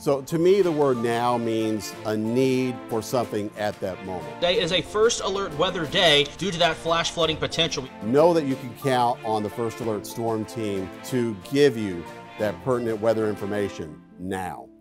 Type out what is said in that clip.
So to me, the word now means a need for something at that moment. Today is a first alert weather day due to that flash flooding potential. Know that you can count on the First Alert Storm Team to give you that pertinent weather information now.